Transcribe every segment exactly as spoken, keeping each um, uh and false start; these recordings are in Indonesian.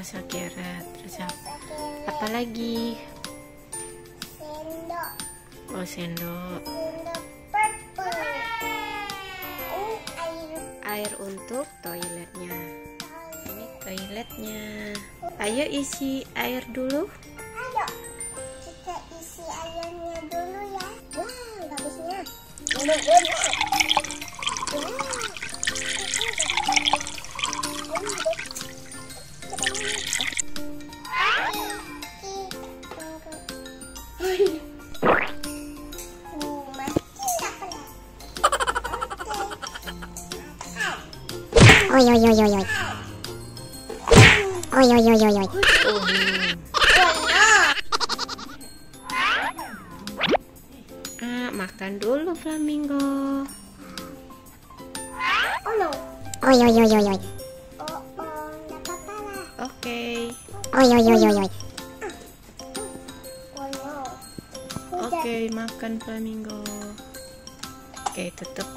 Shakira. Terus apa lagi? Sendok. Oh, sendok. Sendok purple. Ini air. Air untuk toiletnya. Ini toiletnya. Ayo isi air dulu. Ayo, kita isi airnya dulu ya. Wow, bagusnya. Oi oi oi oi oi. Oi oi oi oi oi. Ah, makan dulu flamingo. Oh no. Oi oi oi oi oi. Oh oh, nggak apa-apa lah. Oke. Oi oi oi oi oi. Oh no. Oke, makan flamingo. Oke, tutup.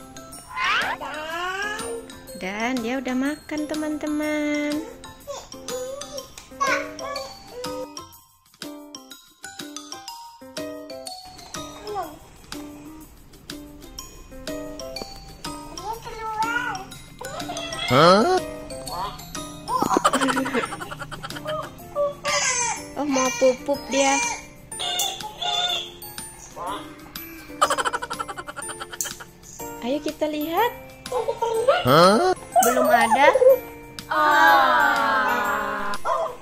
Dan dia udah makan, teman-teman. Hah? Oh, mau pupuk dia. Ayo kita lihat. Hah? Belum ada. Ah.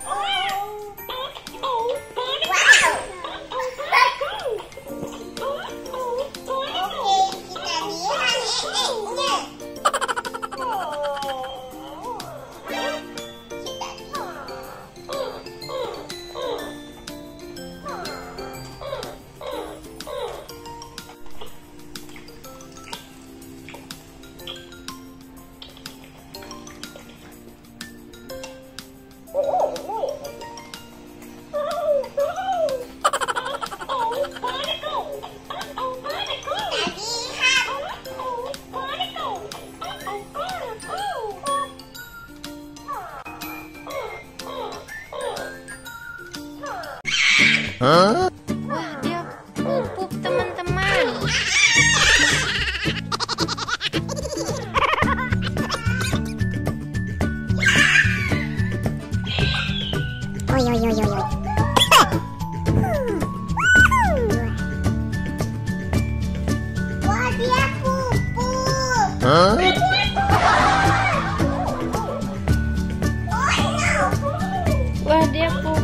Hah? Wah, dia pupuk, teman-teman. Oi oi oi oi oi. Wah, dia pupuk. Hah? Oh no. Wah, dia pupuk.